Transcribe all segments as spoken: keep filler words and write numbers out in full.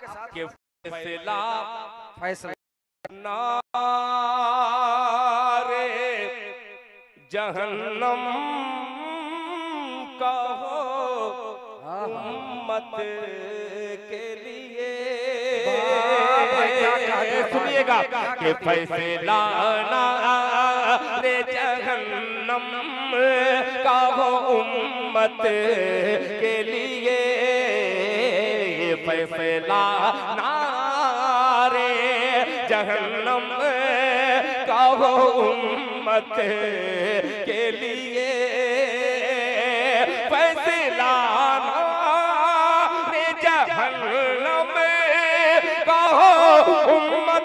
आपके साथ के फैसला फैसला नारे जहन्नम का हो उम्मत के लिए। सुनिएगा कि फैसला नारे जहन्नम का हो उम्मत के लिए। फैसला नारे जहन्नम का हो उम्मत के लिए। फैसला नारे जहन्नम का हो उम्मत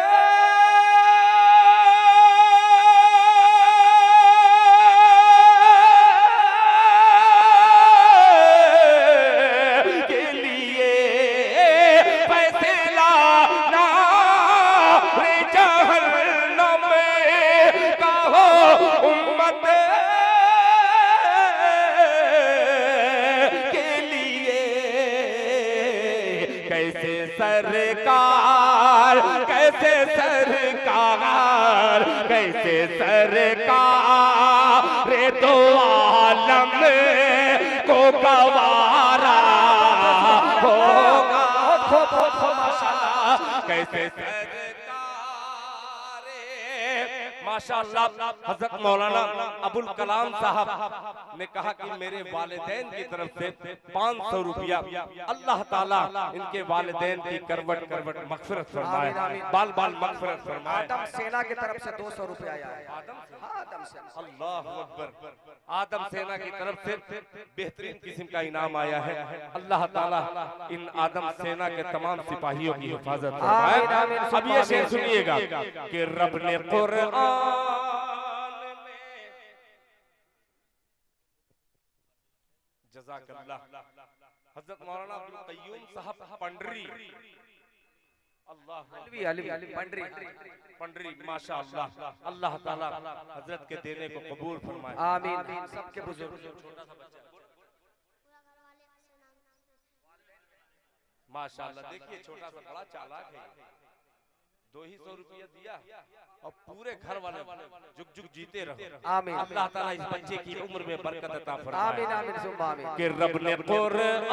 सरकार कैसे सरकार कैसे सरकार रे दो आलम को गवारा होगा। कैसे माशाअल्लाह हज़रत मौलाना अबुल कलाम साहब ने कहा कि मेरे वालिदैन की तरफ से पाँच सौ रुपया अल्लाह ताला इनके वालिदैन की करवट करवट मग़फ़िरत फरमाए, बाल बाल मग़फ़िरत फरमाए। आदम सेना की तरफ से दो सौ रुपया आया है। आदम सेना, अल्लाहु अकबर। आदम सेना की तरफ से बेहतरीन किस्म का इनाम आया है। अल्लाह ताला इन आदम सेना के तमाम सिपाहियों की हिफाजत फरमाए। अब ये शेर सुनिएगा कि रब ने कुरान जज़ाकल्लाह हज़रत मौलाना अब्दुल क़य्यूम साहब पंडरी अल्लाह पंडरी पंडरी माशाअल्लाह अल्लाह ताला हज़रत के देने को कबूल फरमाए। आमीन। सबके बुजुर्ग माशाअल्लाह। देखिए छोटा सा बड़ा चालाक है, दो ही सौ रुपया दिया और पूरे घर वाले जुग जुग जीते रहो। आमीन। अल्लाह ताला इस बच्चे की उम्र में बरकत अता फरमाए। आमीन आमीन सुम्मा आमीन। कि रब ने कुरान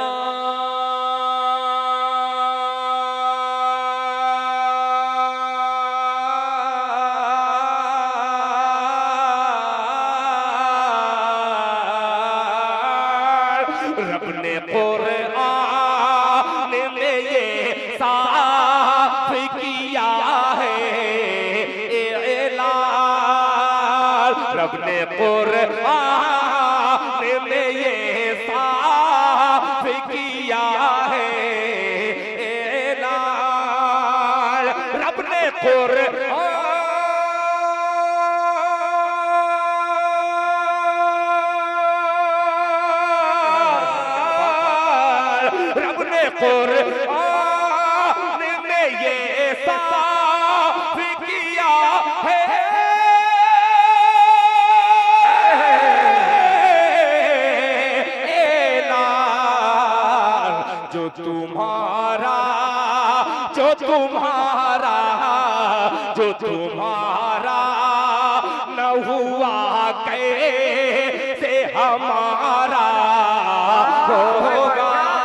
रब ने कुरान में ये साफ किया है ऐलान। रब ने कुरान में ये साफ किया है ऐलान। रब ने कुरान कुरान में ये साफ किया है ऐलान। जो तुम्हारा जो तुम्हारा जो तुम्हारा न हुआ कैसे हमारा होगा।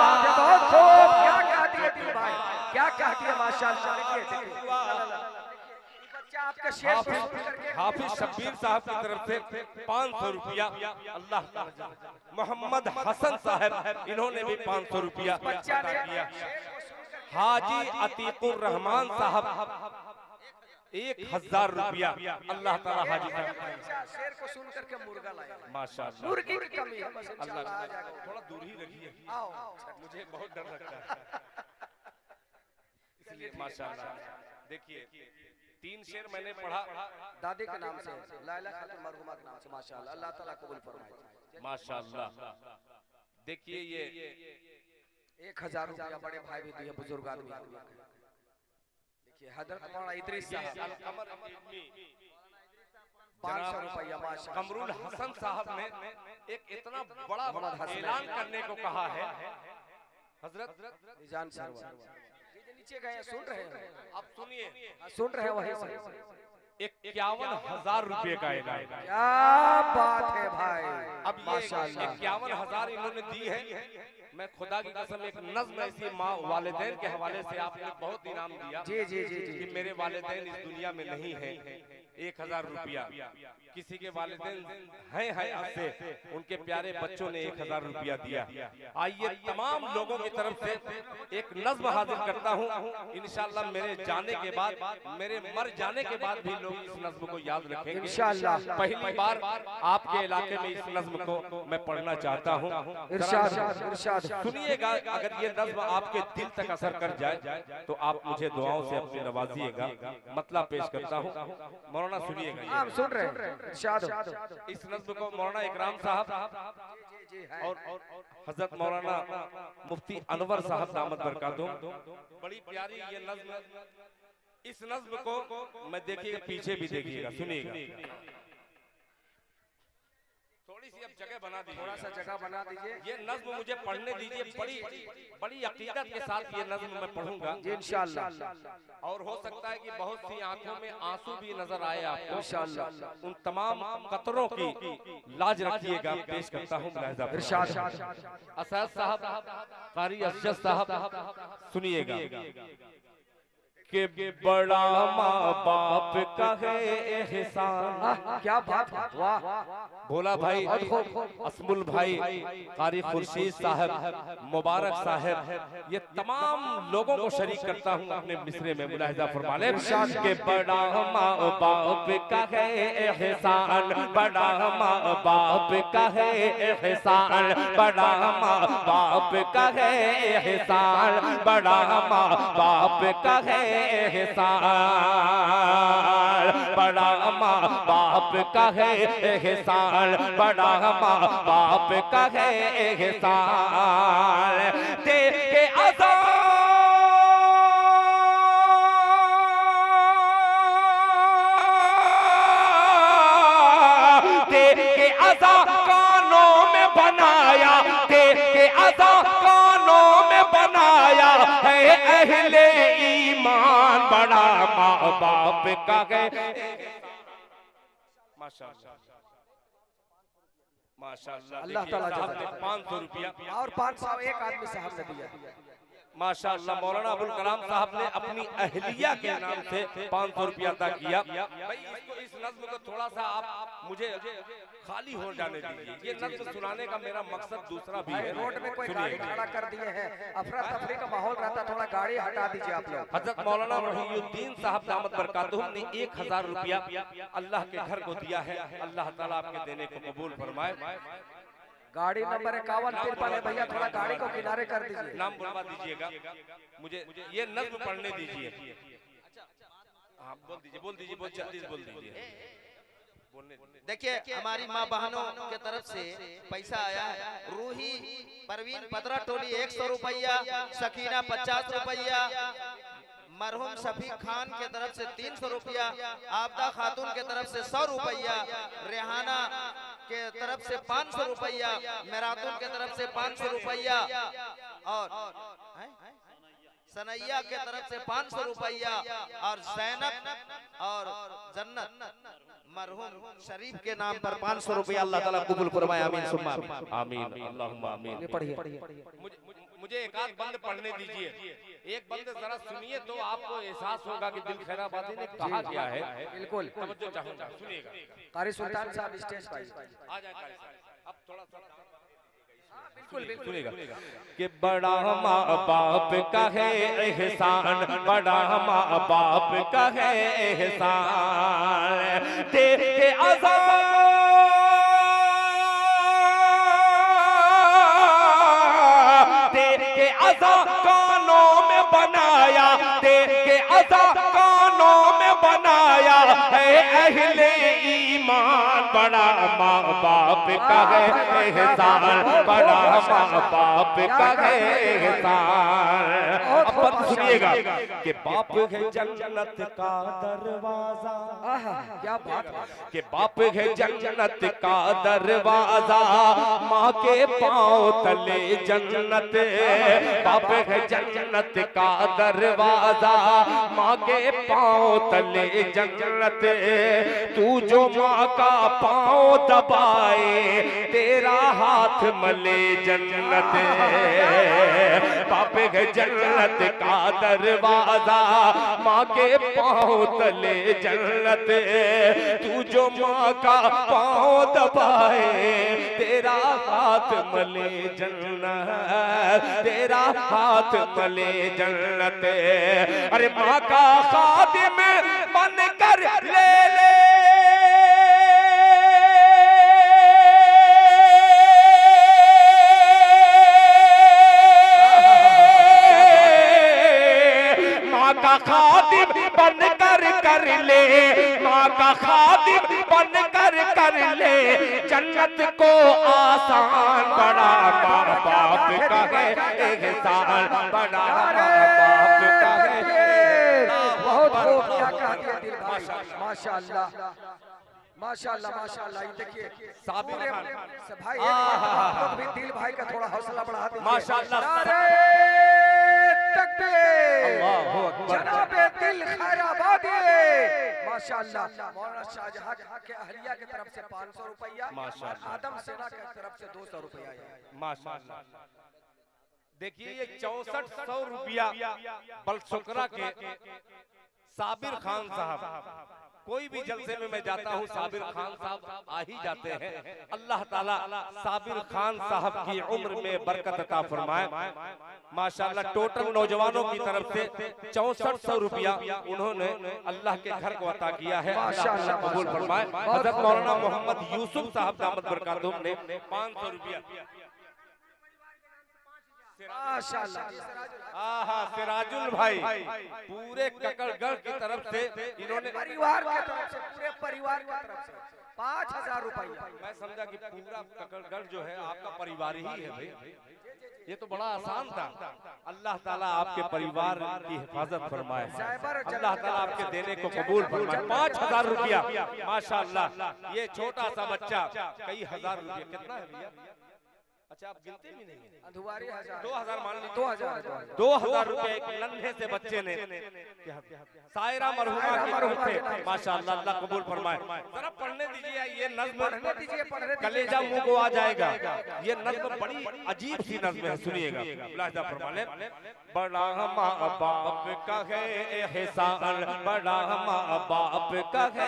क्या कह दिया माशाअल्लाह। हाफिज शब्बीर साहब की तरफ से पाँच सौ रुपया अल्लाह। मोहम्मद हसन साहब इन्होंने भी पाँच सौ रुपया किया। हाजी अतीकुर रहमान साहब एक हजार रुपया अल्लाह ताला हाजी साहब शेर को सुन करके मुर्गा लाया माशाअल्लाह। मुर्गी की कमी है अल्लाह थोड़ा दूर ही रखिए, मुझे बहुत डर लगता है इसलिए माशाअल्लाह। देखिए तीन शेर मैंने पढ़ा दादी के नाम से, लैला खातून मरहुमा के नाम से माशाअल्लाह। अल्लाह ताला कबूल फरमाए माशाअल्लाह। देखिए ये एक हजार रुपया बड़े भाई भी दिए बुजुर्ग आदमी। देखिए हजरत मौलाना इदरीस साहब पाँच सौ रुपया माशाअल्लाह। कमरुल हसन साहब ने एक इतना बड़ा ऐलान करने को कहा है। हजरत निजान सरवर नीचे गए सुन रहे हैं, आप सुनिए, सुन रहे हैं वही से इक्यावन हजार रुपए का इनाम। क्या बात है भाई। अब ये इक्यावन हजार इन्होंने दी है। मैं खुदा की कसम एक नज्म ऐसी माँ वालिदैन के हवाले से आपने बहुत इनाम दिया जी जी जी जी कि मेरे वालिदैन इस दुनिया में नहीं है। एक हजार रुपया किसी के वालिदैन हैं हैं ऐसे, उनके प्यारे बच्चों ने एक हजार रुपया दिया। आइए तमाम लोगों की तरफ से एक नज्म हाजिर करता हूँ। इंशाल्लाह मेरे जाने के बाद, मेरे मर जाने के बाद भी लोग इस नज्म को याद रखेंगे इंशाल्लाह। पहली बार आपके इलाके में इस नज्म को मैं पढ़ना चाहता हूँ। इरशाद इरशाद सुनिएगा, अगर ये नज्म आपके दिल तक असर कर जाए तो आप मुझे दुआओं से अपनी नवाजिएगा। मतलब पेश करता हूँ, मौलाना सुनिएगा। हम सुन रहे हैं। इरशाद। इस नज्म को मौलाना इकराम साहब और हजरत मौलाना मुफ्ती अनवर साहब दामद बरकातुहू, बड़ी प्यारी ये नज्म। इस नज्म को मैं देखिएगा, पीछे भी देखिएगा, सुनिएगा। थोड़ी सी अब जगह बना दीजिए, थोड़ा सा जगह बना दीजिए। ये नज्म मुझे पढ़ने दीजिए। बड़ी बड़ी अकीदत के साथ ये नज्म मैं पढ़ूंगा इंशाल्लाह। और हो सकता है कि बहुत सी आंखों में आंसू भी नजर आए आपको इंशाल्लाह। उन तमाम कतरों की लाज रखिएगा। पेश करता हूँ इरशाद। असद साहब, कारी अफजल साहब, सुनिएगा कि बड़ा माँ बाप का है एहसान। क्या बात है, वाह। भोला भाई, असमुल भाई, कारी खुर्शीद साहब, मुबारक साहब, ये तमाम लोगों को शरीक करता हूँ अपने मिसरे में। मुलाहिजा फरमा लें कि बड़ा माँ बाप का है एहसान, बड़ा माँ बाप का है एहसान, बड़ा माँ बाप का है एहसान, बड़ा माँ बाप का है एहसान, बड़ा माँ बाप का है एहसान, बड़ा माँ बाप का है एहसान। दे के अज़ान, दे के अज़ान कानों में बनाया, दे के अज़ान कानों में बनाया है अहले ईमान, बड़ा माँ बाप का है। माशाअल्लाह माशाअल्लाह। अल्लाह ताला ने पाँच सौ रुपया और पाँच सौ एक आदमी साहब ने दिया। माशाअल्लाह। मौलाना अबुल कलाम साहब ने अपनी अहलिया के नाम से पाँच सौ रुपया अदा किया। भाई इसको, इस नज्म को थोड़ा सा आप मुझे खाली हो जाने दीजिए। ये नज्म सुनाने का मेरा मकसद दूसरा भी है। रोड में कोई गाड़ी खड़ा कर दिए हैं, अफरा तफरी का माहौल रहता, थोड़ा गाड़ी हटा दीजिए आप लोग। हजरत मौलाना मुहीउद्दीन साहब दामद बरकातुहू ने एक हजार रुपया अल्लाह के घर को दिया है। अल्लाह ताला आपके देने को कबूल फरमाए। गाड़ी नंबर इक्यावन तिरपन है भैया, थोड़ा गाड़ी को किनारे कर दीजिए। नाम बुलवा दीजिएगा, मुझे ये नज्म पढ़ने दीजिए। हाँ बोल दीजिए, बोल दीजिए, बहुत जल्दी बोल दीजिए। देखिए हमारी माँ बहनों के तरफ से पैसा आया है। रूही परवीन पदरा टोली एक सौ रुपया, सकीना पचास रुपया, मरहूम शफीक खान के तरफ से तीन सौ रुपया, आबदा खातून के तरफ से सौ रुपया, रेहाना के तरफ से पाँच सौ रुपया, मेरातुन के तरफ से पाँच सौ रुपया और सनैया के तरफ से पाँच सौ रुपया और जैनब और जन्नत मरहूम शरीफ के नाम पर पाँच सौ रुपया अल्लाह ताला कबूल फरमाए। आमीन सुम्मा आमीन, अल्लाहुम्मा आमीन। पढ़िए। मुझे एक आध बंद पढ़ने दीजिए। एक बंद जरा सुनिए तो आपको एहसास होगा कि दिल खैराबादी ने कहा क्या है। बिल्कुल तवज्जो चाहूंगा, सुनिएगा। कारी सुल्तान साहब स्टेज पर आ जाए कारी साहब, अब थोड़ा सा बिल्कुल बिल्कुल सुनिएगा कि बड़ा माँ बाप का है एहसान, बड़ा माँ बाप का है एहसान। दे के अज़ान, दे के अज़ान कानों में बनाया, दे के अज़ान कानों में बनाया है अहले ईमान, बड़ा माँ बाप का है एहसान, बड़ा माँ बाप का है एहसान। अब बात सुनिएगा कि बाप है जन्नत का दरवाजा, क्या बात है कि बाप है जन्नत का दरवाजा, माँ के पाँव तले जन्नत, बाप है जन्नत का दरवाजा, माँ के पाँव तले जन्नत। तू जो माँ का पाँव दबाए तेरा हाथ मले जन्नत, बाप है जन्नत का दरवाजा, माँ के पाँव तले जन्नत। तू जो माँ का पाँव दबाए तेरा हाथ मले जन्नत, तेरा हाथ मले जन्नत। अरे माँ का खादिम बन कर ले ले खादिम बन कर कर ले, माँ का खादिम बन कर कर ले जन्नत को आसान, बड़ा माँ बाप का है एहसान, बड़ा माँ बाप का है। बहुत खूब, क्या कहा दिया दिल भाई, माशाअल्लाह माशाअल्लाह माशाअल्लाह। ये देखिए साबिर खान भाई, आप लोग भी दिल भाई का थोड़ा हौसला बढ़ा दीजिए। माशाअल्लाह। जनाबे दिल खैराबादी माशाअल्लाह। मौलाना शाहजहां के अहलिया की तरफ से पाँच सौ रुपया, आदम सेना की तरफ से दो सौ रुपया माशाअल्लाह। देखिए ये चौसठ सौ रुपया बलशुकरा के साबिर खान साहब, कोई भी जलसे में मैं जाता हूँ साबिर खान साहब आ ही जाते हैं। अल्लाह ताला साबिर खान साहब की उम्र में बरकत अता फरमाए माशाअल्लाह। टोटल नौजवानों की तरफ से चौसठ सौ रुपया उन्होंने अल्लाह के घर को अता किया है, माशाअल्लाह कबूल फरमाए। हज़रत मौलाना मोहम्मद यूसुफ साहब दामद बरकातुहू ने पाँच सौ रुपया माशाअल्लाह। सिराजुल भाई पूरे ककड़गढ़ की तरफ से इन्होंने परिवार की तरफ से, पूरे परिवार की तरफ से पाँच हजार रुपया। मैं समझा कि पूरा ककड़गढ़ जो है आपका परिवार ही है भाई, ये तो बड़ा आसान था। अल्लाह ताला आपके परिवार की हिफाजत फरमाए, अल्लाह ताला आपके देने को कबूल फरमाए। पाँच हजार रुपया माशाअल्लाह। ये छोटा सा बच्चा कई हजार रुपया, कितना है भैया? अच्छा आप गिनते भी नहीं, अधुवारी हजार, दो हजार मान लीजिए, दो हजार दो हजार रुपए एक नन्हे से बच्चे ने सायरा मरहुमा की तरफ से माशाअल्लाह, अल्लाह कबूल फरमाए। जरा पढ़ने दीजिए ये नज़्म, कलेजा मुंह को आ जाएगा। ये नज़्म बड़ी अजीब सी नज़्म है, सुनिएगा मुलाहिजा फरमा ले। बड़ा माँ बाप का है एहसान, बड़ा माँ बाप का है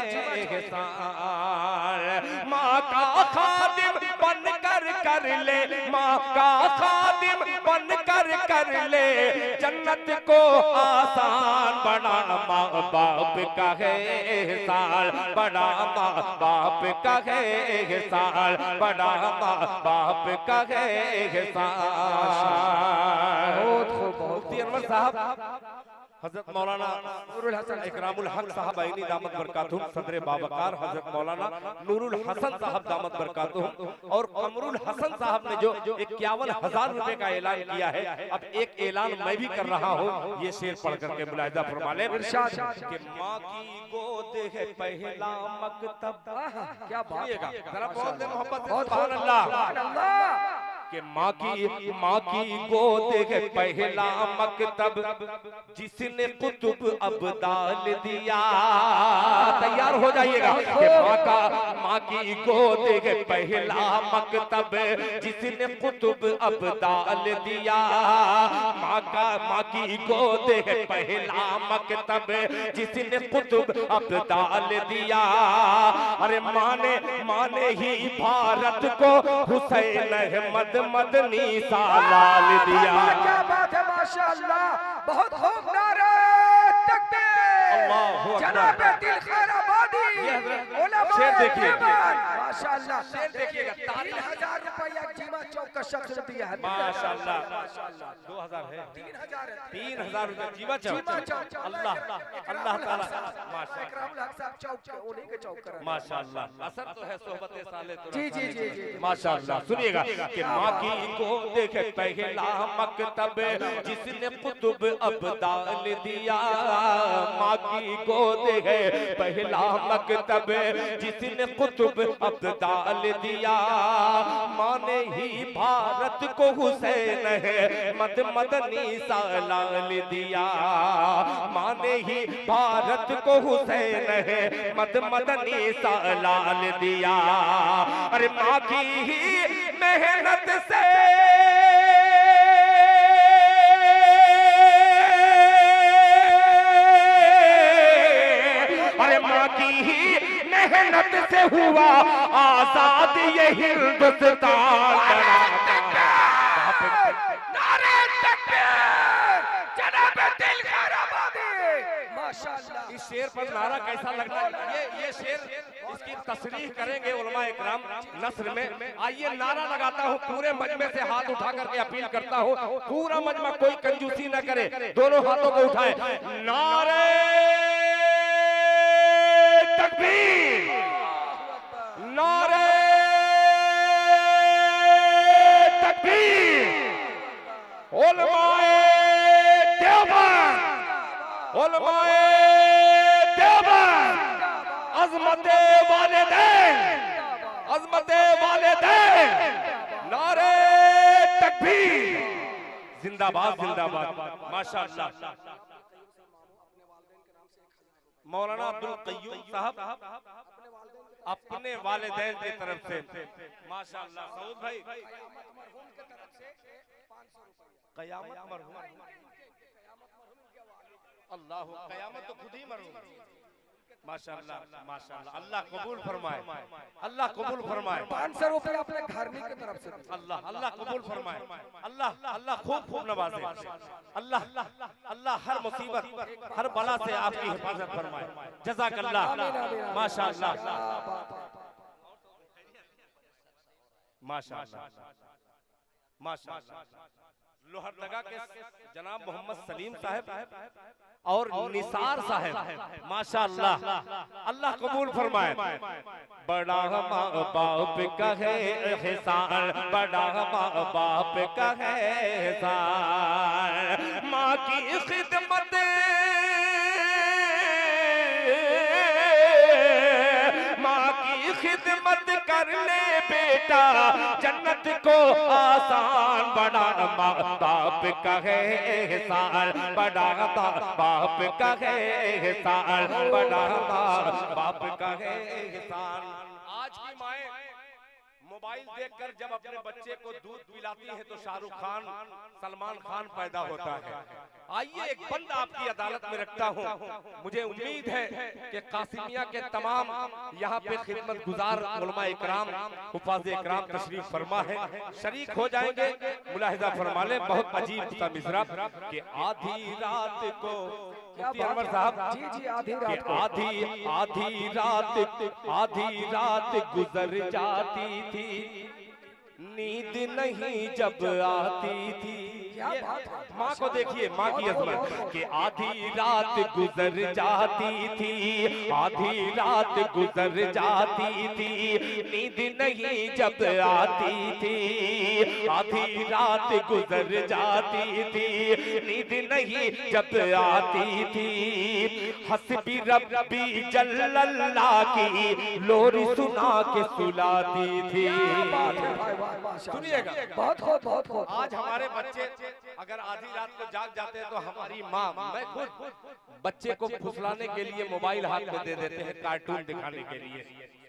एहसान, माँ का खादिम बन कर कर ले, माँ का खादिम बन कर कर ले जन्नत को आसान, बड़ा माँ बाप का है एहसान, बड़ा माँ बाप का है एहसान, बड़ा माँ बाप का है एहसान। मुफ्ती अनवर साहब हजरत मौलाना नूरुल हसन इकरामुल हक साहब आईनी दामत बरकातुहू, सदर बावकार हजरत मौलाना नूरुल हसन साहब दामत बरकातुहू और कमरुल हसन साहब ने जो इक्यावन हजार रुपए का ऐलान किया है, अब एक ऐलान मैं भी कर रहा हूँ, ये शेर पढ़ करके मुलाहिजा फरमा ले। कि माँ की गोद है पहला मकतब, क्या बात है, जरा बोल दे मोहब्बत से सुभान अल्लाह। कि माँ की माँ की गोद है पहला मकतब, जिसने कुतुब अब्दाल दिया, तैयार हो जाइएगा। कि माँ का माँ की गोद है पहला मकतब, जिसने कुतुब अब्दाल दिया, माँ का माँ की गोद है पहला मकतब, जिसने कुतुब अब्दाल दिया। अरे माने माने ही भारत को हुसैन अहमद मदनी सा लाल दिया। क्या बात है माशाअल्लाह, बहुत खूब, नारे तकबीर, अल्लाहु अकबर। जनाब दिल खैराबादी उलमा शेर देखिए, माशाल्लाह, शेर देखिएगा। तीन हजार रुपया जीमा चौक का शख्स दिया है। माशाल्लाह, दो हजार है, तीन हजार है, तीन हजार रुपया जीवा चौक। जीमा चौक। अल्लाह अल्लाह ताला माशाल्लाह, इकरामुल हक साहब चौक के उन्हीं के चौक कर। माशाल्लाह, असर तो है सोहबत साले तो। जी जी जी जी, माशाल्लाह। सुनिएगा कि माँ की को देखे पहला मकतब जिसने कुतुब अब्दाल दिया, माँ की गोद है पहला मकतब जिसने कुतुब अब्दाल दिया, माँ ने ही भारत को हुसैन है मद मदनी सालाल दिया, माँ ने ही भारत को हुसैन है मद मदनी सालाल दिया। अरे माँ की ही मेहनत से मेहनत से हुआ आजाद ये हिंदुस्तान। नारे तकबीर, जनाब दिल खैराबादी। माशाल्लाह, इस शेर पर नारा कैसा लग रहा है? ये ये शेर इसकी तशरीह करेंगे उलमा इकराम नस्र में। आइए नारा लगाता हूँ, पूरे मजमे से हाथ उठा करके अपील करता हूँ, पूरा मजमा कोई कंजूसी न करे, दोनों हाथों को उठाए। नारे तकबीर, नारे तकबीर, उलमाए देवबंद, उलमाए देवबंद, अज़मते वालिदैन, अज़मते वालिदैन, नारे तकबीर, जिंदाबाद जिंदाबाद। माशाअल्लाह। मौलाना अब्दुल कय्यूम साहब अपने वालिदैन की तरफ से माशाअल्लाह। सऊद भाई, कयामत मरहूम, अल्लाह कयामत तो खुद ही मरहूम। माशाअल्लाह माशाअल्लाह, अल्लाह कबूल फरमाए, अल्लाह कबूल फरमाए। पाँच सौ रुपया अपने घरनी की तरफ से। अल्लाह अल्लाह कबूल फरमाए, अल्लाह अल्लाह खूब खूब नवाजे, अल्लाह अल्लाह हर मुसीबत हर बला से आपकी हिफाजत फरमाए। जज़ाकल्लाह, माशाअल्लाह माशाअल्लाह माशाअल्लाह। लोहरदगा के जनाब मोहम्मद सलीम साहब और निसार साहब माशाअल्लाह, अल्लाह कबूल फरमाए। बड़ा माँ बाप का है एहसान, बड़ा माँ बाप का है एहसान, माँ की खिदमत माँ की खिदमत कर ले बेटा जन्नत को आसान, बड़ा माँ बाप का है एहसान, बड़ा माँ बाप का है एहसान, बड़ा माँ बाप का है एहसान। आज की माएँ मोबाइल देखकर जब अपने बच्चे को दूध पिलाती है तो शाहरुख खान सलमान खान पैदा होता है। आइए एक बंद आपकी अदालत में रखता हूँ, मुझे उम्मीद है कि कासिमिया के तमाम यहाँ पे खिदमत गुजार उलमा इकराम हुफाज़ इकराम तशरीफ फरमा है, शरीक हो जाएंगे। मुलाहिजा फरमा ले, बहुत अजीब सा मिसरा कि आधी रात को मुफ्ती अनवर साहब जी जी, आधी रात आधी आधी रात आधी रात गुजर जाती थी, नींद नहीं जब आती थी। माँ को देखिए, माँ की अजमत कि आधी रात गुजर जाती थी, आधी रात गुजर जाती थी, नींद नहीं जब आती थी, आधी रात गुजर जाती थी, नींद नहीं जब आती थी। हस्बी रब्बी जल्लल्लाह की लोरी सुना के सुलाती थी। सुनिएगा, बहुत खूब बहुत खूब। आज हमारे बच्चे अगर आधी रात को जाग जाते हैं तो हमारी माँ, मैं खुद बच्चे को फुसलाने के लिए मोबाइल हाथ में दे देते हैं, कार्टून दिखाने के लिए।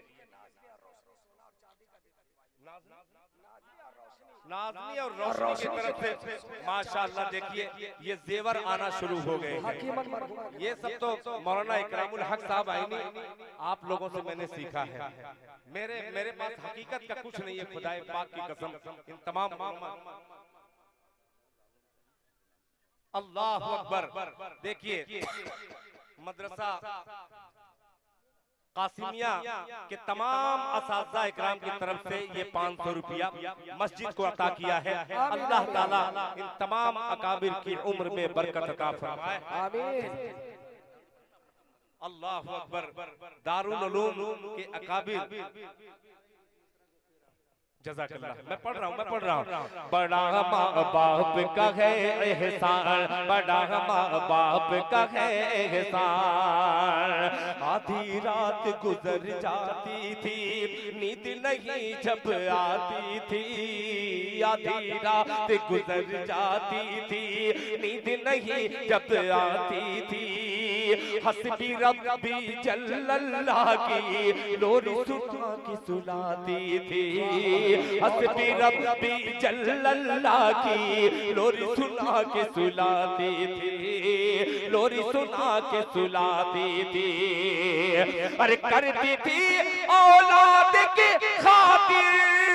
नाज़नी और रोशनी की तरफ से माशाअल्लाह देखिए ये जेवर आना शुरू हो गए हैं। ये सब तो मौलाना इकरामुल हक साहब आईनी आप लोगों से मैंने सीखा है। मेरे मेरे पास हकीकत का कुछ नहीं है, खुदाए पाक की कसम। इन तमाम अल्लाह अकबर। देखिए मदरसा कासिमिया के तमाम असातिज़ा इकराम की तरफ से ये पाँच सौ रुपया मस्जिद को अता किया है। अल्लाह ताला इन तमाम अकाबिर की उम्र में बरकत अता फरमाए। आमीन। अल्लाहु अकबर। दारुल उलूम के अकाबिर जज़ाकल्लाह। मैं पढ़ रहा हूँ मैं पढ़ रहा हूँ। बड़ा माँ बाप का है एहसान, बड़ा माँ बाप का है एहसान। आधी रात गुजर जाती थी, नींद नहीं जब आती थी। आधी रात गुजर जाती थी, नींद नहीं जब आती थी। हस्बी रब्बी जल्लल्लाह की लोरी सुना की सुनाती थी। हस्बी रब्बी जल्लल्लाह की लोरी सुना के सुलाती थी। लोरी सुना के सुलाती थी। अरे करती थी औलाद की खातिर,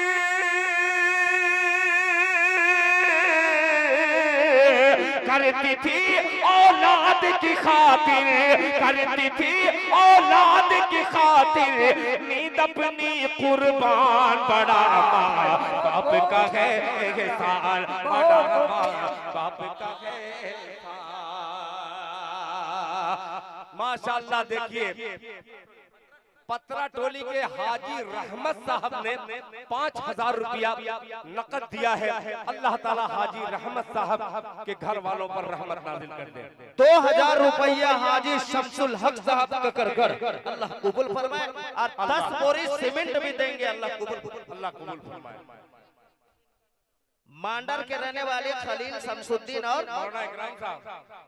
करती थी औलाद की खातिर, करती थी औलाद की खातिर नींद अपनी कुर्बान। बड़ा माँ बाप का है एहसान, बड़ा माँ बाप का है एहसान। माशाअल्लाह देखिए पतरा टोली के हाजी रहमत साहब ने पाँच हजार रुपया नकद दिया है। अल्लाह ताला हाजी रहमत साहब के घर वालों पर रहमत नाज़िल कर दे। दो हजार रुपया हाजी शमसुल हक साहब का कर कर अल्लाह कबूल फरमाए। और दस बोरी सीमेंट भी देंगे अल्लाह कबूल अल्लाह कबूल फरमाए। मांडर के रहने वाले खलील शमसुद्दीन और मौलाना इकराम साहब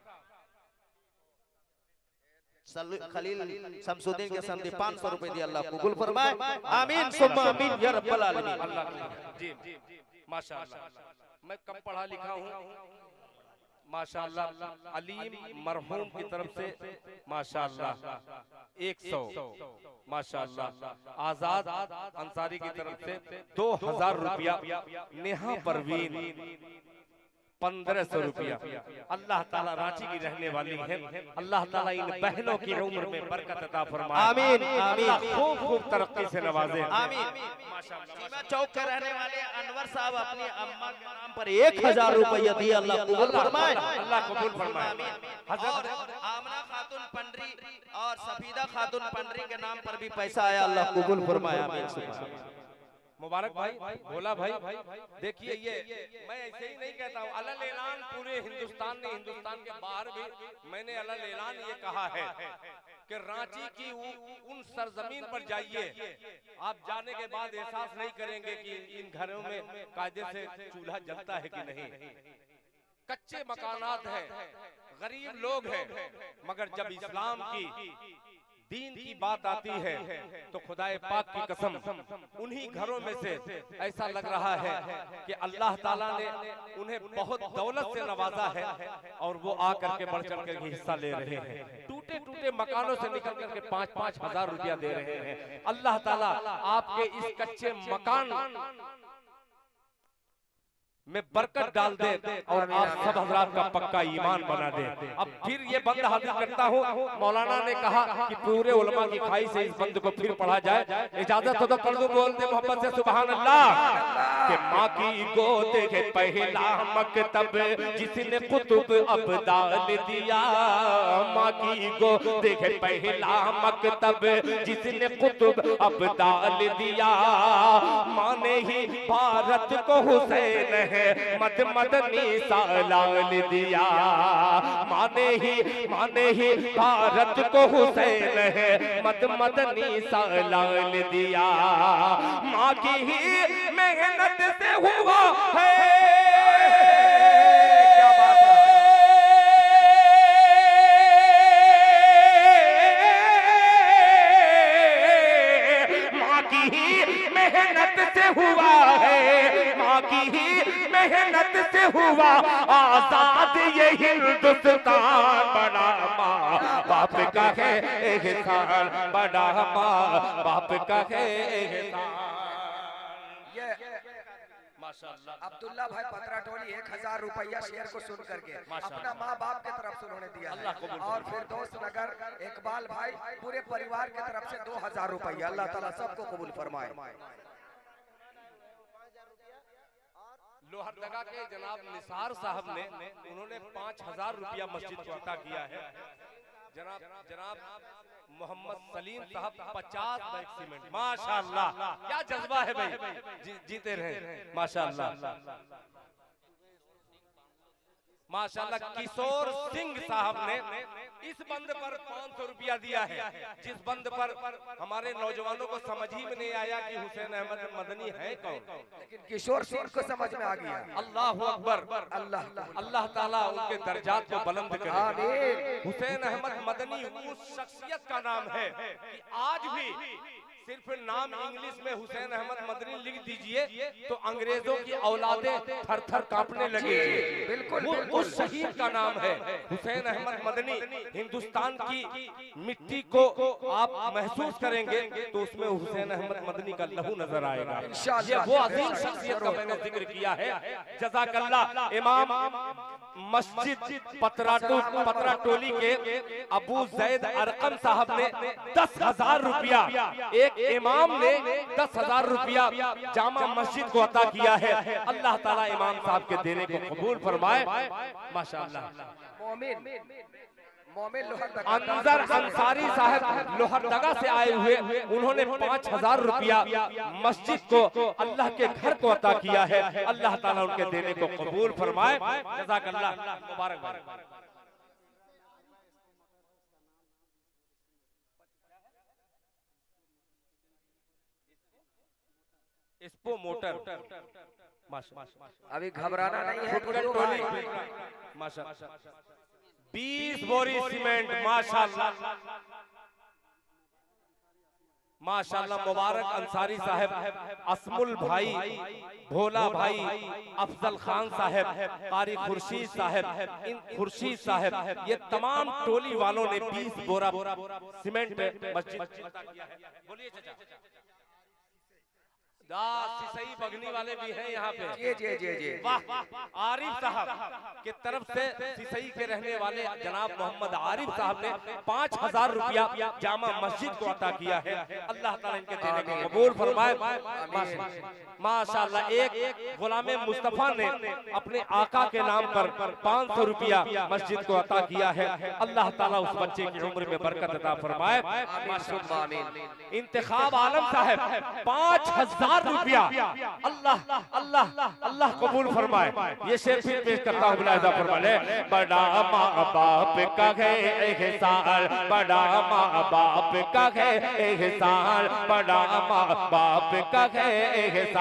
खलील शमसुद्दीन के समझे पाँच सौ रुपए दिया। अल्लाह कबूल फरमाए। आमीन सुम्मा आमीन या रब्बल आलमीन। अल्लाह जी माशाअल्लाह। मैं कम पढ़ा लिखा हूँ माशाअल्लाह। अलीम मरहूम की तरफ से माशाअल्लाह एक सौ माशाअल्लाह। आजाद अंसारी की तरफ से दो हजार रुपया। नेहा परवीन पंद्रह सौ रुपया। अल्लाह ताला रांची की रहने वाली है। अल्लाह ताला इन बहनों की उम्र में बरकत अता फरमाए। आमीन आमीन। खूब खूब तरक्की से नवाजे। आमीन। सीमा चौक के रहने वाले अनवर साहब अपनी अम्मा के नाम पर एक हजार रुपया दिया। अल्लाह कबूल फरमाए। अल्लाह कबूल फरमाए। और आमना खातून पंडरी और सफीदा खातून पंडरी के नाम पर भी पैसा आया। अल्लाह कबूल फरमाए। आमीन। मुबारक भाई भोला भाई देखिए ये मैं ऐसे ही नहीं कहता हूँ। अलल ऐलान पूरे हिंदुस्तान ने, हिंदुस्तान के बाहर भी मैंने अलल ऐलान ये कहा है कि रांची की उन सरजमीन पर जाइए, आप जाने के बाद एहसास नहीं करेंगे कि इन घरों में कायदे से चूल्हा जलता है कि नहीं। कच्चे मकानात हैं, गरीब लोग हैं, मगर जब इस्लाम की दीन की बात आती है तो खुदाए पाक की कसम उन्हीं घरों में से ऐसा लग रहा है कि अल्लाह ताला ने उन्हें बहुत दौलत से नवाजा है और वो आकर के बढ़ चढ़ कर हिस्सा ले रहे हैं। टूटे टूटे मकानों से निकल करके पाँच पाँच हजार रुपया दे रहे हैं। अल्लाह ताला आपके इस कच्चे मकान में बरकत डाल दे और आप सब हजरात का पक्का ईमान बना दे। अब फिर ये बंद हाजिर करता हूँ। मौलाना ने कहा कि पूरे उलमा की खाई से इस बंद को फिर पढ़ा जाए। इजाजत हो तो कर दो, बोलते मोहब्बत से सुभान अल्लाह। कि माँ की गोद है पहला मकतब जिसने कुतुब अब्दाल दिया। माँ की गोद है पहला मकतब जिसने कुतुब अब्दाल दिया। माँ ने ही भारत को हुसैन है मद मदनी सालाल दिया। माने ही माने ही भारत को हुसैन है मद मदनी सालाल दिया। माँ की ही मेहनत से हुआ है। क्या बात है। माँ की ही मेहनत से हुआ है। माँ की ही मेहनत से हुआ आजाद ये हिंदुस्तान। बड़ा माँ बाप का है एहसान, बड़ा माँ बाप का है एहसान। ये माशाअल्लाह। अब्दुल्ला भाई पतरा टोली एक हजार रुपया शेयर को सुन करके अपना माँ बाप के तरफ से उन्होंने दिया अल्लाह कबूल है। और फिर दोस्त नगर इकबाल भाई पूरे परिवार के तरफ से दो हजार रुपया। अल्लाह ताला सबको कबूल फरमाए। लोहरदगा के जनाब निसार साहब ने उन्होंने पाँच हजार रुपया मस्जिद को अता किया है। जनाब जनाब मोहम्मद सलीम साहब पचास बैग सीमेंट। माशाअल्लाह, क्या जज्बा है भाई, जी, जीते रहे माशाअल्लाह माशाअल्लाह। किशोर सिंह साहब ने इस बंद पर पाँच सौ रुपया दिया है, जिस बंद पर हमारे नौजवानों को समझ ही में नहीं आया कि हुसैन अहमद मदनी है कौन, लेकिन किशोर सिंह को समझ में आ गया। अल्लाह अकबर। अल्लाह अल्लाह ताला उनके दर्जात को बुलंद करे। आमीन। हुसैन अहमद मदनी उस शख्सियत का नाम है कि आज भी सिर्फ नाम इंग्लिश में हुसैन अहमद मदनी लिख दीजिए तो अंग्रेजों की औलादें थर थर कांपने लगेगी। बिल्कुल, वो बिल्कुल। उस शहीद का नाम है हुसैन अहमद मदनी। हिंदुस्तान की मिट्टी को आप महसूस करेंगे तो उसमें हुसैन अहमद मदनी का लहू नजर आएगा। ये वो अजीम शख्सियत का मैंने जिक्र किया है। जज़ाकल्लाह। इमाम मस्जिद पतरा पतरा टोली के अबू जैद अरकम साहब ने दस हजार रुपया, एक इमाम ने दस हजार रुपया जामा मस्जिद को अता किया है। अल्लाह ताला इमाम साहब के देने को कबूल फरमाए। माशाअल्लाह। मोमिन मोमिन लोहरदगा अंजर अंसारी साहब लोहरदगा से आए हुए, उन्होंने पाँच हजार रुपया मस्जिद को अल्लाह के घर को अता किया है। अल्लाह ताला उनके देने को कबूल फरमाए। जज़ाकल्लाह, मुबारक। इसपो मोटर माशाअल्लाह, अभी घबराना नहीं है। फुटकर टोली माशाअल्लाह, बीस बोरी सीमेंट। माशाअल्लाह माशाअल्लाह। मुबारक अंसारी साहब, असमुल भाई, भोला भाई, अफजल खान साहब, कारी खुर्शीद साहब, इन खुर्शीद साहब, ये तमाम टोली वालों ने बीस बोरा सीमेंट मस्जिद। बोलिए चाचा। सही बगनी वाले भी हैं यहाँ पे। जी जी जी जी। वाह। आरिफ साहब के तरफ से सिसई के रहने वाले जनाब मोहम्मद आरिफ साहब ने पाँच हजार रुपया जामा मस्जिद को अता किया है। अल्लाह ताला इनके देने को कबूल फरमाए। माशाअल्लाह। एक गुलामे मुस्तफा ने अपने आका के नाम पर पाँच सौ रुपया मस्जिद को अता किया है। अल्लाह ताला उस बच्चे की उम्र में बरकत अता फरमाए। इंतखाब आलम साहब पाँच हजार रुपया। अल्लाह अल्लाह अल्लाह कबूल फरमाए। ये शेर फिर पेश करता हूँ, मुलाहिजा फरमाए। बड़ा माँ बाप का है एहसान, बड़ा माँ बाप का है एहसान, बड़ा माँ बाप का है एहसान।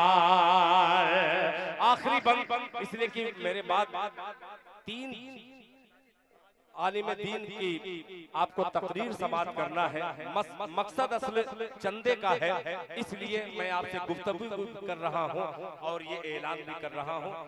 आखिरी बंद इसलिए कि मेरे बाद तीन आलिम दीन की आपको तकरीर समाप्त करना है। मकसद असल चंदे का है, इसलिए मैं आपसे गुफ्तगू कर रहा हूँ और ये ऐलान भी कर रहा हूँ।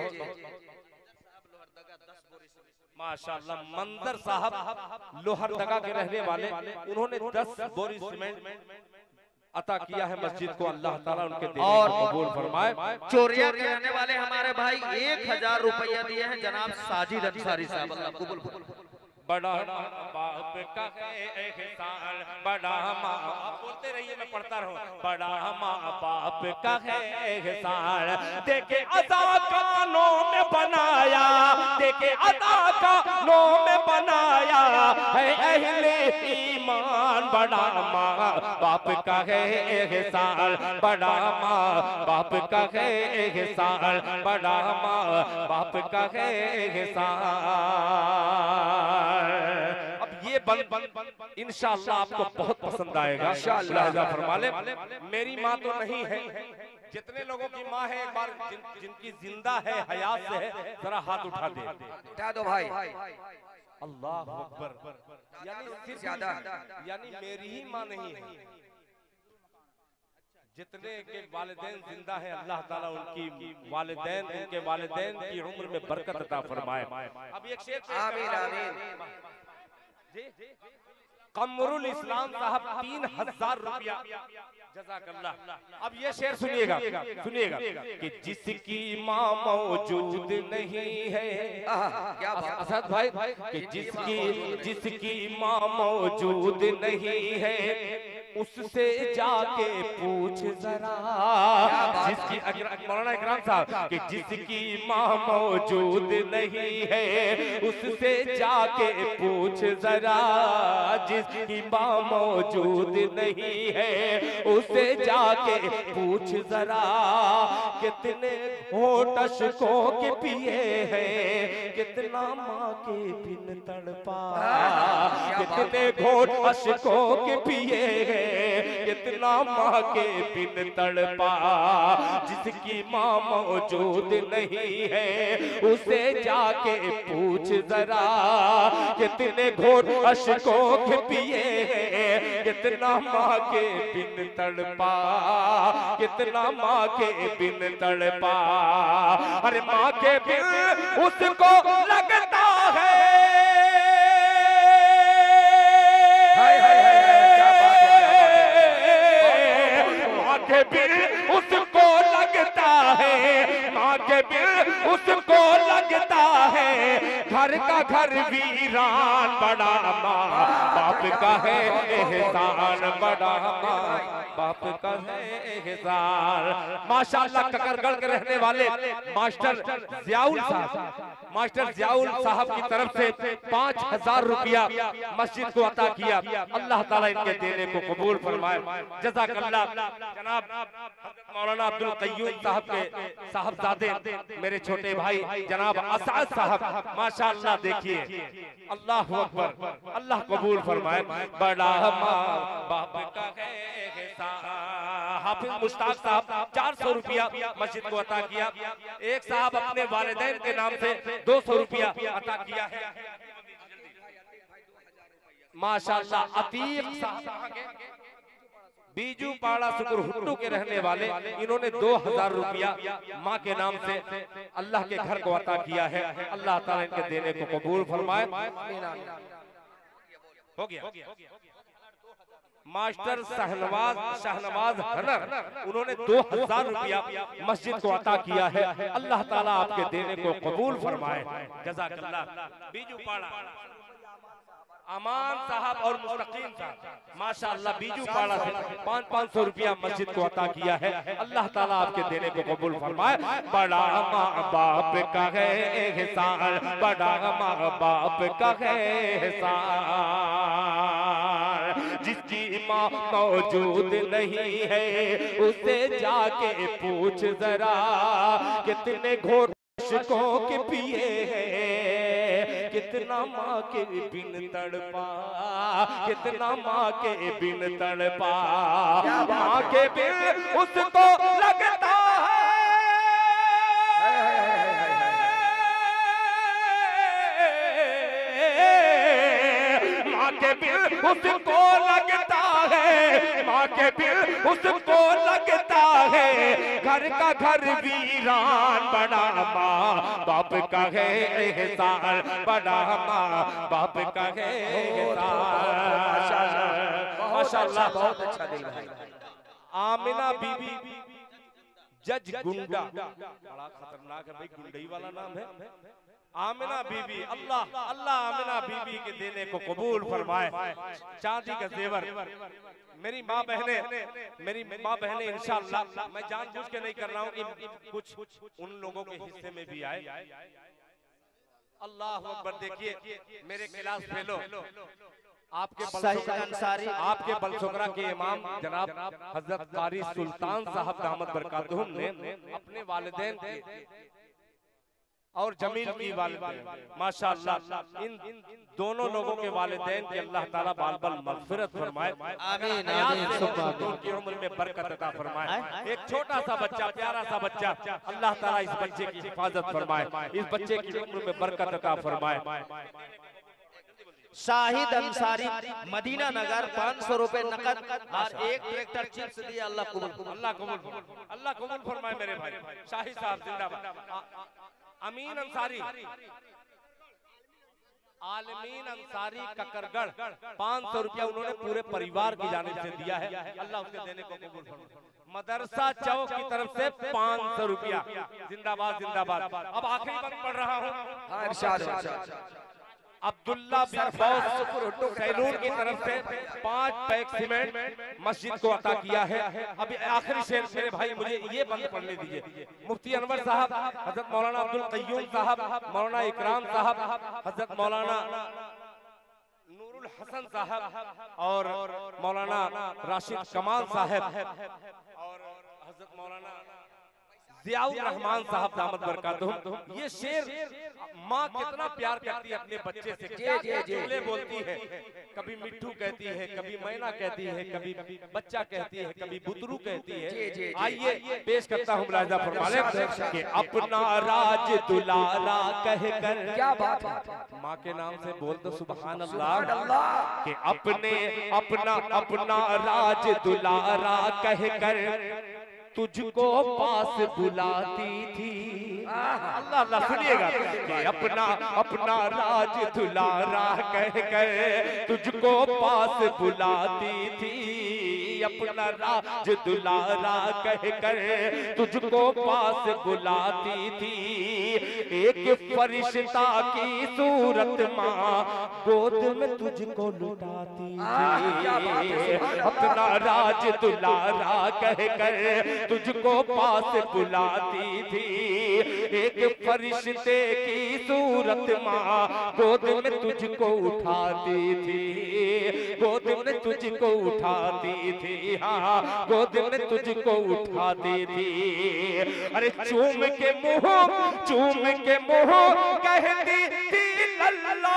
माशाअल्लाह। मंदर साहब लोहरदगा के रहने वाले, उन्होंने दस बोरी सीमेंट अता किया है मस्जिद को। अल्लाह ताला उनके देने और को कबूल फरमाए। चोरिया के रहने वाले हमारे भाई एक हजार रुपया दिए हैं जनाब साजिद अंसारी साहब। अल्लाह कबूल फरमाए। बड़ा बाप का है एहसान, बड़ा माँ, आप बोलते रहिए मैं पढ़ता रहूं। बड़ा माँ बाप का है एहसान, देखे अदा कानों में बनाया, देखे अदा कानों में बनाया है अहले ईमान। बड़ा माँ बाप का है एहसान, बड़ा माँ बाप का है एहसान, बड़ा माँ बाप का है एहसान। अब ये बंद इंशाअल्लाह आपको बहुत पसंद आएगा। इंशाअल्लाह फरमा ले। मेरी माँ तो नहीं है, जितने लोगों की माँ है एक बार जिन, जिनकी जिंदा है, हयात से है, जरा हाथ उठा दे। उठा दो भाई। अल्लाह अकबर। यानी सिर्फ ज्यादा, यानी मेरी ही माँ नहीं है, जितने के वालिदैन जिंदा है अल्लाह ताला उनकी वालिदैन, उनके वालिदैन की उम्र में बरकत अता फरमाए। अब एक शेर आमीन आमीन। कमरुल इस्लाम साहब तीन हजार रुपया जज़ाकल्लाह। अब ये शेर सुनिएगा सुनिएगा कि जिसकी माँ मौजूद नहीं है, क्या बात असद भाई, कि जिसकी जिसकी माँ मौजूद नहीं है उससे जाके पूछ जरा, जिसकी मौलाना इकराम साहब कि जिसकी माँ मौजूद नहीं है उससे जाके पूछ जरा, जिसकी माँ मौजूद नहीं है उससे जाके पूछ जरा, कितने घोट अश्कों के पिए हैं, कितना माँ के बिन तड़पा, कितने घोट अश्कों के पिए हैं, कितना माँ के बिन तड़पा, जिसकी माँ मौजूद नहीं है उसे जाके पूछ जरा, कितने घोट अश्कों के पिए हैं, कितना माँ के बिन तड़पा, कितना माँ के बिन तड़पा। अरे माँ के बिन उसको लगता है, हाय हाय हाय, क्या बात है, माँ के बिन उसको लगता है, माँ के बिन उसको लगता है, घर का घर वीरान, बड़ा माँ बाप का है एहसान, बड़ा माँ बाप का है एहसान। माशाअल्लाह ककरगढ़ के रहने वाले मास्टर जियाउल साहब, मास्टर जियाउल साहब की तरफ से पाँच हजार रुपया मस्जिद को अता किया, अल्लाह ताला इनके देने को कबूल फरमाए। जज़ाकल्लाह। जनाब मौलाना अब्दुल कय्यूम साहब के साहबजादे मेरे छोटे भाई जनाब असद साहब, माशाअल्लाह देखिए, अल्लाह अकबर, अल्लाह कबूल फरमाए। बड़ा माँ बाप का है एहसान। हाफिज मुश्ताक साहब चार सौ रुपया मस्जिद को अता किया, एक साहब अपने वालिदैन के नाम से दो सौ रुपया अता किया है, माशाअल्लाह। अतीक साहब बीजू पाड़ा सुकुर हुट्टू के रहने वाले, इन्होंने दो हजार रुपया माँ के नाम से अल्लाह के घर को अता किया है, अल्लाह ताला इनके देने को कबूल फरमाए। हो गया। मास्टर शहनवाज शहनवाज हनर, उन्होंने दो हजार रुपया मस्जिद को अता किया है, अल्लाह ताला आपके देने को कबूल फरमाए। जज़ाकल्लाह। बीजू पाड़ा अमान साहब और मुस्तकीम साहब, माशाअल्लाह बीजू पाड़ा से पाँच पाँच सौ रुपया मस्जिद को अता किया है, अल्लाह ताला आपके देने को कबूल फरमाए। बड़ा माँ बाप का है एहसान, बड़ा माँ बाप का है एहसान, जिसकी माँ मौजूद नहीं है उसे जाके पूछ जरा, कितने घोट अश्कों के पिए हैं, कितना माँ के बिन तड़पा, कितना माँ के बिन तड़पा, माँ के बिन उसको लगता है, माँ के बिन उसको लगता है, माँ के बिन उसको लगता है, घर का घर वीरान, बड़ा माँ बाप का है एहसान, बड़ा माँ बाप का है एहसान। माशाअल्लाह, बहुत अच्छा दिल भाई। आमिना बीबी जज गुंडा, बड़ा खतरनाक है भाई, गुंडई वाला नाम है। आमिना बीबी, अल्लाह अल्लाह आमिना बीबी के देने को कबूल फरमाए। चांदी का जेवर, मेरी माँ बहने मेरी माँ बहने इंशाअल्लाह, मैं जानबूझ के नहीं कर रहा हूँ कि कुछ उन लोगों के हिस्से में भी आए। अल्लाह अकबर। देखिए मेरे क्लास फेलो, आपके बलसोगरा आपके बलसोगरा के इमाम जनाब हजरत कारी सुल्तान साहब दामद बरकातहुम ने अपने वालिदैन के और जमील की वालिदैन, माशाअल्लाह इन दोनों लोगों के वालिदैन की अल्लाह ताला बाल बाल मगफिरत फरमाए, आमीन आमीन, उनकी उम्र में बरकत अता फरमाए। एक छोटा सा बच्चा, प्यारा सा बच्चा, अल्लाह ताला इस बच्चे की हिफाजत फरमाए, इस बच्चे की उम्र में बरकत अता फरमाए। शाहिद अंसारी मदीना नगर पाँच सौ रुपए नकद और एक ट्रैक्टर चिप्स दिया, अल्लाह कबूल अल्लाह कबूल अल्लाह कबूल फरमाए मेरे भाई। शाहिद साहब जिंदाबाद। अमीन अंसारी आलमीन अंसारी ककरगढ़ पाँच सौ रुपया उन्होंने पूरे परिवार की जानिब से दिया है, अल्लाह उसके देने को कबूल फरमाए। मदरसा चौक की तरफ से पाँच सौ रुपया, जिंदाबाद जिंदाबाद। अब आखिरी बंद पढ़ रहा हूँ। अब्दुल्ला बिन बौस सैलून की तरफ से पांच पैक सीमेंट मस्जिद को अता किया है। अभी आखिरी शेर मेरे भाई मुझे ये बंद पढ़ने दीजिए। मुफ्ती अनवर साहब, हजरत मौलाना अब्दुल कय्यूम साहब, मौलाना इकराम साहब, हजरत मौलाना नूरुल हसन साहब और मौलाना राशिद कमाल साहब और हजरत मौलाना जियाउर रहमान साहब दामद बरकातुहू। ये शेर माँ कितना प्यार करती है अपने बच्चे से, क्या क्या जुमले बोलती है, कभी मिट्ठू कहती है, कभी मैना कहती है, कभी बच्चा कहती है, कभी बुतरू कहती है। आइए पेश करता हूँ मुलाहिजा फरमाने कि अपना राज दुलारा कहकर, क्या बात है, माँ के नाम से बोल दो सुभान अल्लाह, कि अपने अपना अपना राज दुलारा कहकर तुझको पास बुलाती थी। अल्लाह अल्लाह सुनिएगा कि अपना अपना राज दुलारा कहकर तुझको पास बुलाती थी, अपना राज दुलारा कहकर तुझको पास बुलाती थी। एक फरिश्ता की सूरत माँ गोद में तुझको लुटाती थी, अपना राज दुलारा कहकर तुझको पास बुलाती थी। एक फरिश्ते की सूरत माँ गोद में तुझको उठाती थी, गोद में तुझको उठाती थी, हाँ गोद में तुझको उठाती थी। अरे चूम के मुँह चूम के मुँह कहती थी लल्ला,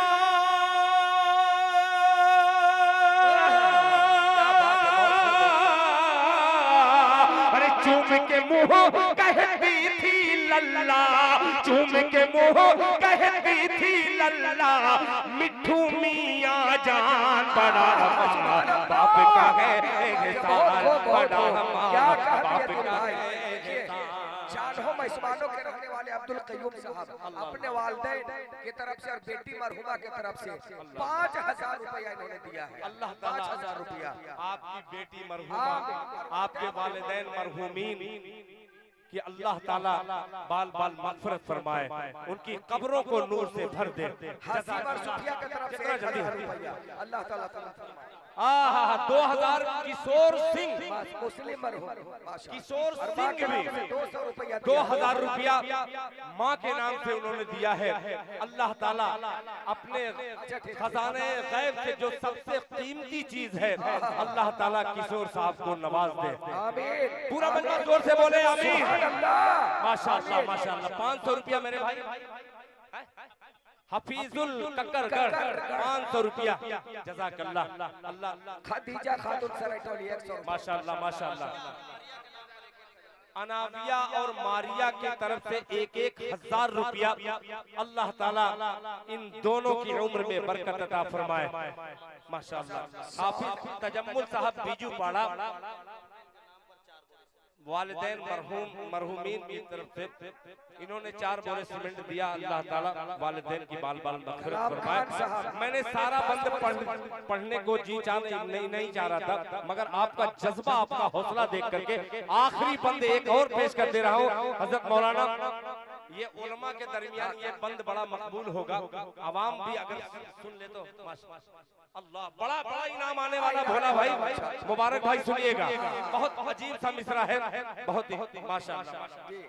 चूम के मुँह कहती थी लल्ला, चूम के मुँह कहती थी लल्ला, मिठू मियाँ जान बड़ा हमारा बाप का है एहसान, बड़ा हमारा बाप का है। जानों मेहमानों के रहने वाले अब्दुल कय्यूम साहब अपने वालिदैन की तरफ से और बेटी मरहुमा की तरफ से पाँच हजार रुपया इन्होंने दिया है। अल्लाह पाँच हजार रुपया आपकी बेटी मरहुमा, आपके वालिदैन मरहुमीन कि अल्लाह ताला बाल बाल मग़फ़िरत फरमाए, उनकी कब्रों को नूर से भर दे। कितना जल्दी अल्लाह ताला आहा दो हजार किशोर सिंह, मुस्लिम किशोर सिंह भी दो हजार रुपया माँ के नाम से उन्होंने दिया है। अल्लाह ताला अपने खजाने गैब से जो सबसे कीमती चीज है अल्लाह ताला किशोर साहब को नवाज दे। पूरा मजमा जोर से बोले आमीन। माशाअल्लाह माशाअल्लाह। पाँच सौ रुपया मेरे भाई हफीजुल ककरगढ़ पाँच सौ रुपया, जज़ाकल्लाह। अल्लाह खदीजा खातून सरायटोली एक सौ माशाअल्लाह माशाअल्लाह। अनाविया और मारिया की तरफ से एक एक हजार रुपया, अल्लाह ताला इन दोनों की उम्र में बरकत अता फरमाए माशाअल्लाह। हाफिज तजम्मुल साहब बीजू पाड़ा वालिदैन मरहूम मरहूमीन की तरफ से इन्होंने चार बोरे सीमेंट दिया। अल्लाह ताला वालिदैन की बाल बाल मग़फ़िरत फरमाए। मैंने सारा बंद पढ़, पढ़ने को जी चाह नहीं, नहीं नहीं चाह रहा था, मगर आपका जज्बा आपका हौसला देख करके आखिरी बंद एक और पेश कर दे रहा हूँ। हजरत मौलाना, ये उलमा के दरमियान ये बंद बड़ा मकबूल होगा, आवाम भी अगर सुन ले तो अल्लाह बड़ा बड़ा इनाम आने वाला भोला भाई मुबारक भाई सुनिएगा। बहुत अजीब सा मिसरा है, बहुत ही माशाअल्लाह।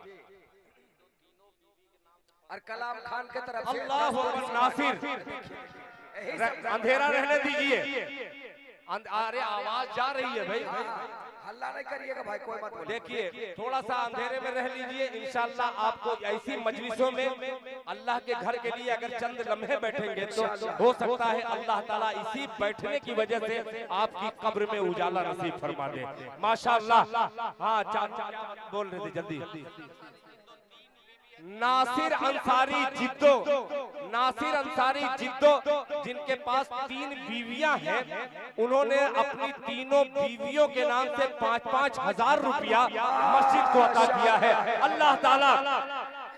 और कलाम खान के तरफ से अल्लाह अकबर। नासिर अंधेरा रहने दीजिए, अरे आवाज जा रही है भाई, हल्ला नहीं करिएगा भाई, कोई मत बोलिए। देखिए थोड़ा सा अंधेरे में रह लीजिए, इंशाअल्लाह आपको ऐसी मजलिसों में अल्लाह के घर के लिए अगर चंद लम्हे बैठेंगे तो हो सकता है अल्लाह ताला इसी बैठने की वजह से आपकी कब्र में उजाला नसीब फरमा दे माशाअल्लाह। हाँ चाचा बोल रहे थे जल्दी। नासिर अंसारी जिद्दो, नासिर अंसारी जिद्दो जिनके पास तीन बीवियां हैं, उन्होंने अपनी तीनों बीवियों के नाम से पाँच पाँच हजार रुपया मस्जिद को अता किया है। अल्लाह ताला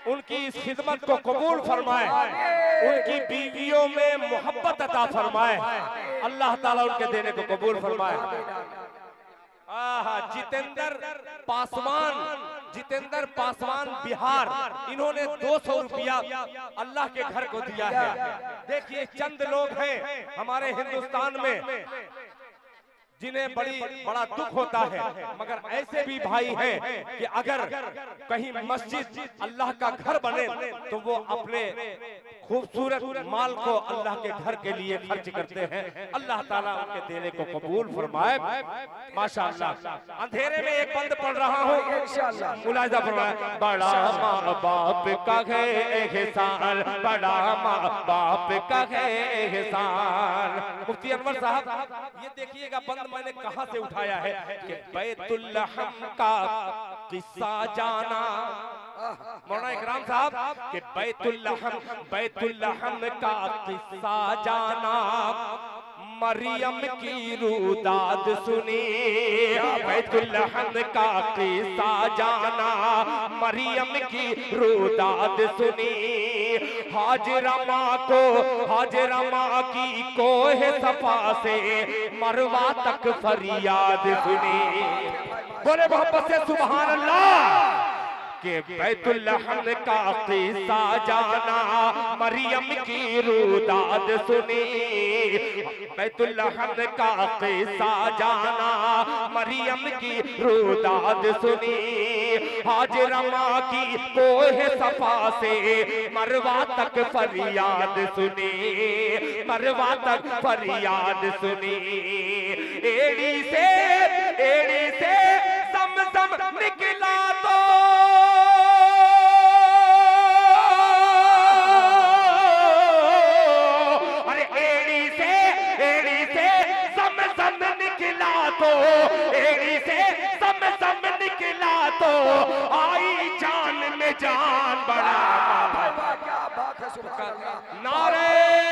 उनकी इस खिदमत को कबूल फरमाए, उनकी बीवियों में मोहब्बत अता फरमाए, अल्लाह ताला उनके देने को कबूल फरमाए। आहा, जितेंद्र पासवान, जितेंद्र पासवान बिहार, इन्होंने दो सौ रुपया अल्लाह के घर को दिया है। देखिए चंद लोग हैं हमारे हिंदुस्तान में जिन्हें बड़ी बड़ा दुख होता है, मगर ऐसे भी भाई हैं कि अगर कहीं मस्जिद अल्लाह का घर बने तो वो अपने खूबसूरत माल को अल्लाह के घर के लिए खर्च करते हैं। अल्लाह ताला उनके देने को कबूल फरमाए। माशाअल्लाह। अंधेरे में एक बंद पढ़ रहा हूँ, मुलाहिजा फरमाए। बड़ा माँ बाप का है एहसान, बड़ा माँ बाप का है एहसान। मुफ्ती अनवर साहब ये देखिएगा बंद मैंने कहां से उठाया है कि बैतुल्लहम का किस्सा जाना, मौलाना इकराम साहब कि बैतुल्लहम बैतुल्लहम का किस्सा जाना, मरियम की रुदाद सुनी। बैतुल्लहम का किस्सा जाना, मरियम की रुदाद सुनी। हाजरा माँ को, हाजरा माँ की कोहे सफा से मरवा तक फरियाद सुनी। बोले मोहब्बत से सुभान अल्लाह। के बैतुल्लहम का किस्सा जाना, मरियम की रुदाद सुनी। बैतुल्लहम का किस्सा जाना, मरियम की रुदाद सुनी। हाजरा माँ की कोहे सफा से मरवा तक फरियाद सुनी, मरवा तक फरियाद सुनी। एड़ी से, एड़ी से समसम निकला तो तो एड़ी से सम सम निकला तो आई जान में जान। बड़ा क्या बात है, सुभान अल्लाह। नारे